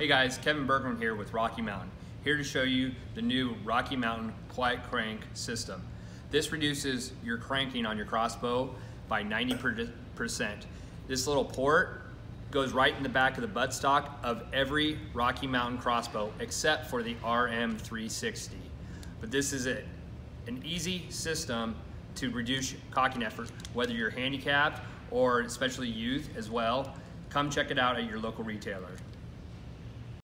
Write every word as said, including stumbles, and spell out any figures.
Hey guys, Kevin Bergman here with Rocky Mountain, here to show you the new Rocky Mountain Quiet Crank system. This reduces your cranking on your crossbow by ninety percent. This little port goes right in the back of the buttstock of every Rocky Mountain crossbow except for the R M three sixty. But this is it, an easy system to reduce cocking effort, whether you're handicapped or especially youth as well. Come check it out at your local retailer.